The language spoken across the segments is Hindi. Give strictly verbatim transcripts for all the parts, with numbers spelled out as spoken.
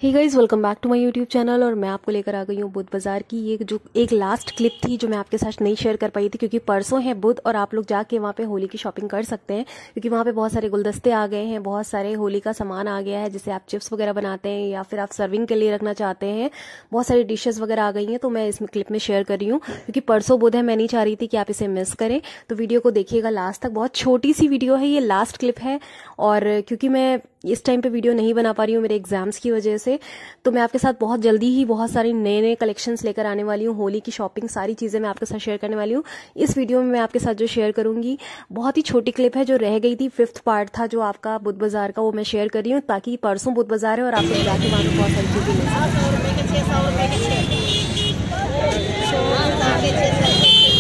Hey guys, welcome back to my YouTube channel. और मैं आपको लेकर आ गई हूँ बुध बाज़ार की ये जो एक लास्ट क्लिप थी जो मैं आपके साथ नहीं शेयर कर पाई थी, क्योंकि परसों है बुध और आप लोग जाके वहाँ पे होली की शॉपिंग कर सकते हैं, क्योंकि वहाँ पे बहुत सारे गुलदस्ते आ गए हैं, बहुत सारे होली का सामान आ गया है, जैसे आप चिप्स वगैरह बनाते हैं या फिर आप सर्विंग के लिए रखना चाहते हैं, बहुत सारी डिशेज वगैरह आ गई हैं। तो मैं इस क्लिप में शेयर कर रही हूँ क्योंकि परसों बुध है, मैं नहीं चाह रही थी कि आप इसे मिस करें। तो वीडियो को देखिएगा लास्ट तक, बहुत छोटी सी वीडियो है, ये लास्ट क्लिप है। और क्योंकि मैं इस टाइम पे वीडियो नहीं बना पा रही हूँ मेरे एग्जाम्स की वजह से, तो मैं आपके साथ बहुत जल्दी ही बहुत सारे नए नए कलेक्शंस लेकर आने वाली हूँ। होली की शॉपिंग सारी चीजें मैं आपके साथ शेयर करने वाली हूँ। इस वीडियो में मैं आपके साथ जो शेयर करूंगी बहुत ही छोटी क्लिप है जो रह गई थी, फिफ्थ पार्ट था जो आपका बुध बाजार का, वो मैं शेयर कर रही हूँ ताकि परसों बुध बाजार है और आप लोग जाके वहां पर बहुत सारी चीजें ले सकें।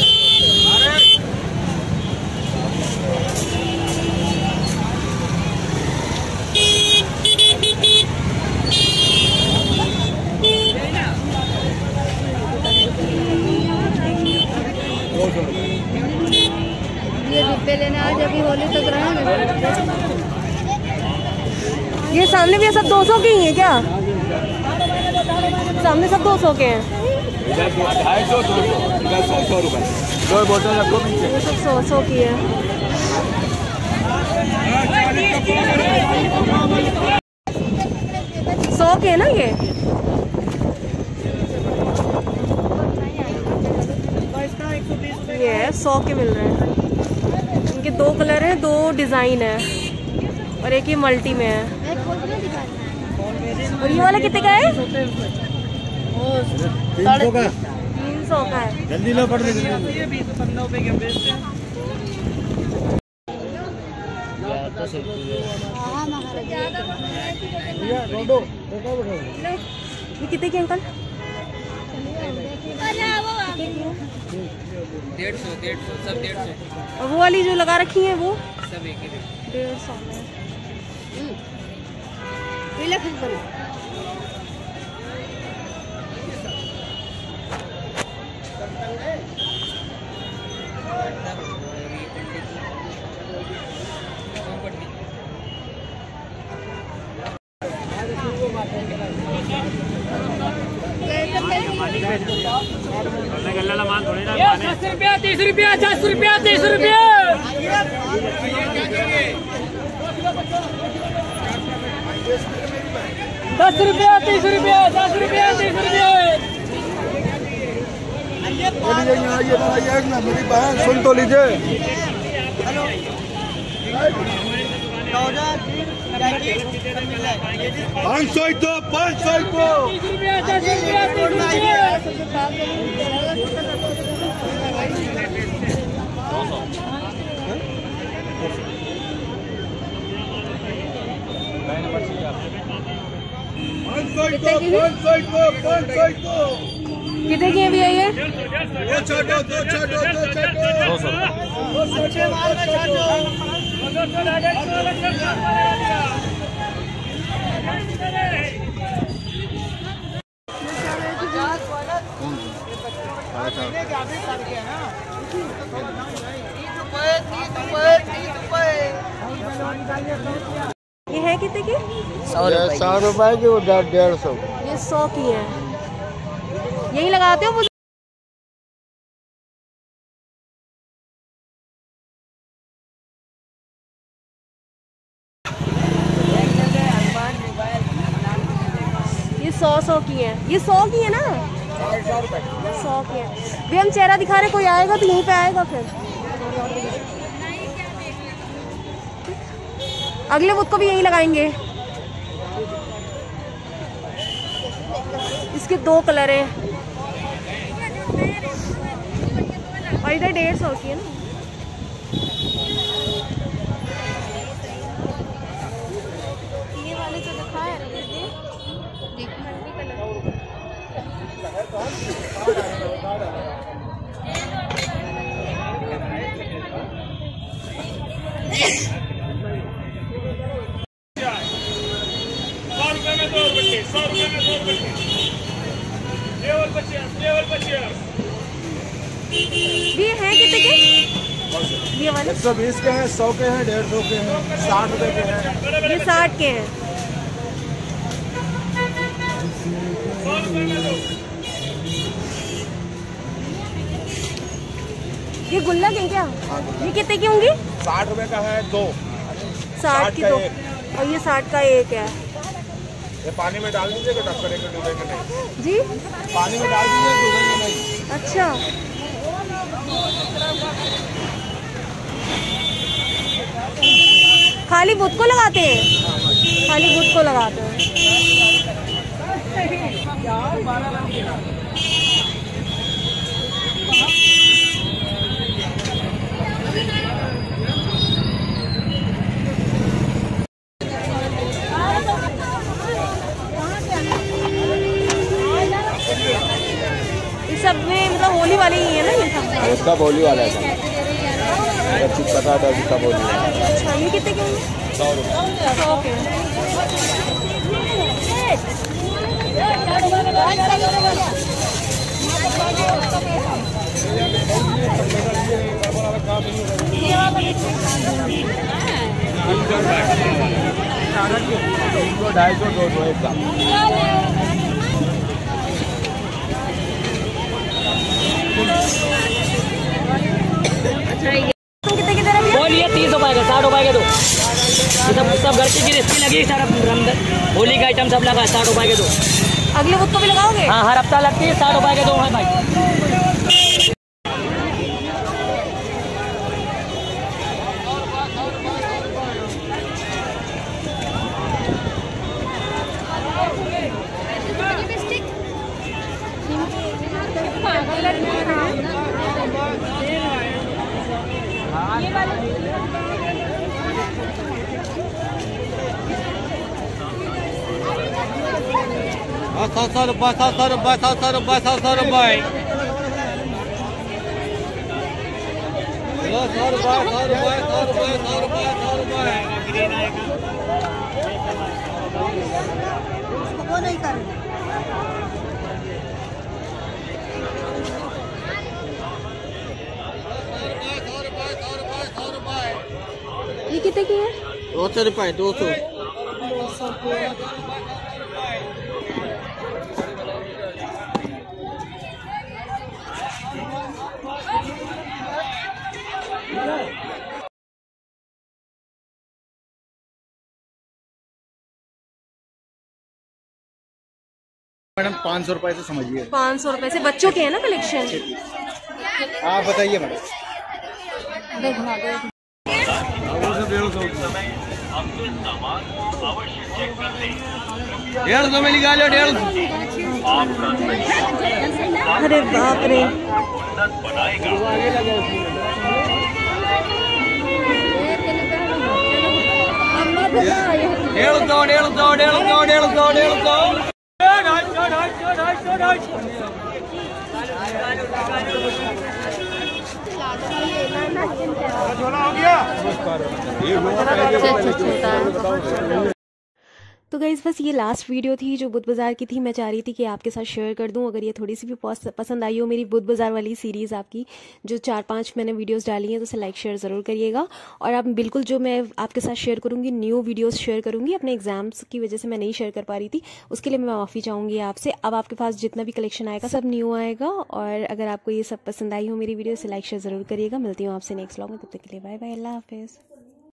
ये डिब्बे लेने आज अभी होली तक रहे। ये सामने भी सब दो सौ के ही है क्या? सामने सब दो सौ के हैं। ढाई सौ दो सौ सौ सौ रुपए दो बोतल रखो पीछे। ये सब सौ सौ की है। सौ के है ना ये? ये है सौ के मिल रहे हैं। इनके दो कलर हैं, दो डिजाइन है और एक ही मल्टी में है। और ये वाला कितने का है? तीन सौ का तीन सौ का है। जल्दी लो पड़ रही ये कितने के अंकल? डेढ़ सौ डेढ़ सौ सब डेढ़ सौ। और वो वाली जो लगा रखी है वो सब एक ही रेट। डेढ़ सौ में। दस रुपया तीस रुपया दस रुपया तीस रुपया दस रुपया तीस रुपया दस रुपया तीस रुपया। मेरी बहन सुन तो लीजिए। पाँच सौ दो पाँच सौ दो कितने की है भैया ये? दो छोटो दो छोटो दो ये है कितने की? सौ रुपए की, डेढ़ सौ। ये सौ की है। यही लगाते हो वो? ये सौ सौ की है। ये सौ की है ना? सौ की है। भी हम चेहरा दिखा रहे, कोई आएगा तो यहीं पे आएगा फिर। अगले बुध को भी यही लगाएंगे। इसके दो कलर हैं और इधर डेढ़ सौ की है ना। ये वाले तो दिखा है सौ रुपये में दो बच्चे सौ रुपये में दो बच्चे लेवल पचास लेवल पचास। ये है कितने के? ये वाले एक सौ बीस के हैं, सौ के हैं, डेढ़ सौ के हैं, साठ रुपए के हैं। ये साठ के हैं। ये गुल्लक है क्या? ये कितने की होंगी? साठ रुपए का है दो। साठ की दो और ये साठ का एक है। ये पानी में डाल दीजिए तो करेंगे, डूबेंगे नहीं जी। पानी में डाल दीजिए, डूबेंगे नहीं। अच्छा, खाली बुत को लगाते हैं? खाली बुत को लगाते हैं। इस सब में मतलब होली वाले ही है ना ये सब? इसका होली वाला है, चीज पता था इसका होली वाला। अच्छा, ये कितने के होंगे? सौ रुपये। सौ के। ढाई सौ दो सौ एक का। कितने की तरह भैया? बोलिए तीस रुपए का, साठ रुपए के दो। ये सब सब घर की गिरस्ती लगी, सारा होली का आइटम सब लगा है, साठ रुपए के दो। अगले बुत को भी लगाओगे? हाँ, हर हफ्ता लगती है, साठ रुपए के दो है भाई। सौ सौ रुपये सौ सौ रुपये सौ सौ रुपये सौ सौ रुपये सौ रुपये सौ रुपये सौ रुपये सौ रुपये सौ रुपये वो नहीं कर ये कितने की है? दो सौ रुपये दो सौ मैडम पाँच सौ रुपए से समझिए। पाँच सौ रुपए से बच्चों के है ना कलेक्शन? आप बताइए मैडम। डेढ़ सौ में निकालो, डेढ़ सौ। अरे बाप रे, डेढ़ सौ डेढ़ सौ डेढ़ सौ डेढ़ सौ डेढ़ सौ तो गाइस बस ये लास्ट वीडियो थी जो बुध बाज़ार की थी। मैं चाह रही थी कि आपके साथ शेयर कर दूं। अगर ये थोड़ी सी भी पसंद आई हो मेरी बुध बाज़ार वाली सीरीज़ आपकी जो चार पांच मैंने वीडियोस डाली हैं तो उसे लाइक शेयर ज़रूर करिएगा। और आप बिल्कुल जो मैं आपके साथ शेयर करूंगी न्यू वीडियोस शेयर करूंगी। अपने एग्जाम्स की वजह से मैं नहीं शेयर कर पा रही थी, उसके लिए मैं माफ़ी चाहूँगी आपसे। अब आपके पास जितना भी कलेक्शन आएगा सब न्यू आएगा। और अगर आपको ये सब पसंद आई हो मेरी वीडियो से लाइक शेयर ज़रूर करिएगा। मिलती हूँ आपसे नेक्स्ट व्लॉग में, तब तक के लिए बाय बाय, अल्लाह हाफिज़।